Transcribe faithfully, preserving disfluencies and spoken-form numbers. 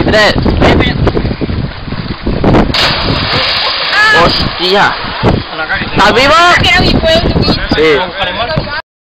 tres. ¡Hostia! ¿Estás vivo? Que no me puedo subir. Sí.